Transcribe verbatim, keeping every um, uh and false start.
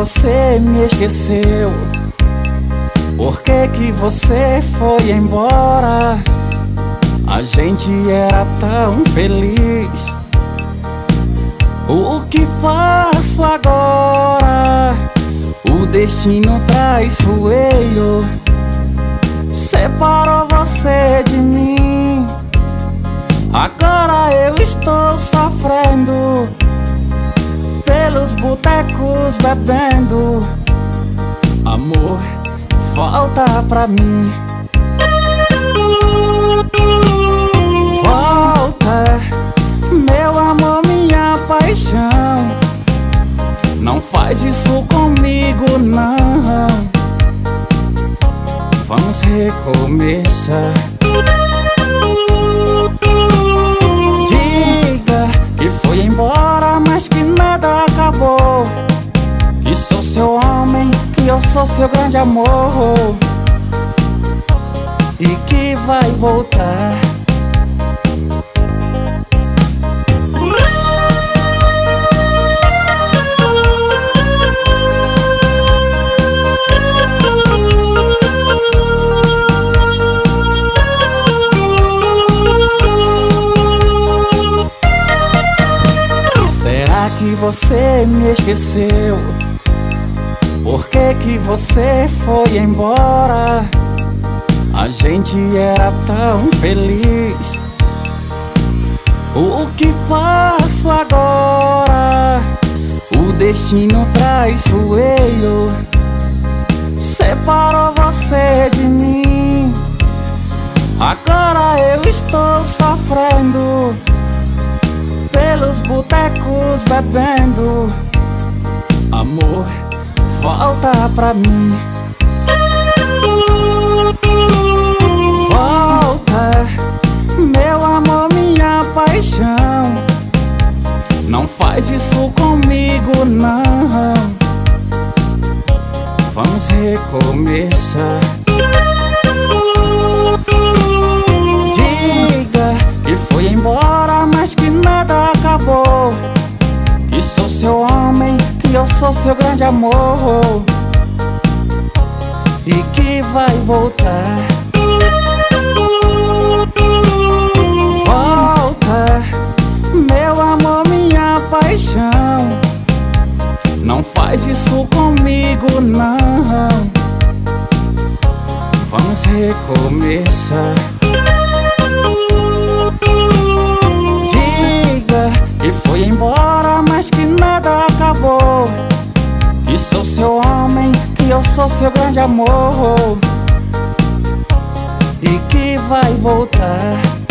você me esqueceu? Por que que você foi embora? A gente era tão feliz. O que faço agora? O destino traiçoeiro separou você de mim. Agora eu estou sofrendo, pelos botecos bebendo. Amor, volta pra mim. Volta, meu amor, minha paixão. Não faz isso comigo, não. Vamos recomeçar. Diga que foi embora, mas que nada acabou. Que sou seu homem, que eu sou seu grande amor. E que vai voltar. Será que você me esqueceu? Por que que você foi embora? A gente era tão feliz. O que faço agora? O destino traiçoeiro separou você de mim. Agora eu estou sofrendo, pelos botecos bebendo. Amor, volta pra mim. Volta, meu amor, minha paixão. Não faz isso comigo, não. Vamos recomeçar. Diga que foi embora, mas que nada acabou. Que sou seu homem, que eu sou seu grande amor. E que vai voltar. Volta, meu amor, minha paixão. Não faz isso comigo, não. Vamos recomeçar. Diga que foi embora, mas que nada acabou. Que sou seu homem, que eu sou seu grande amor. E que vai voltar.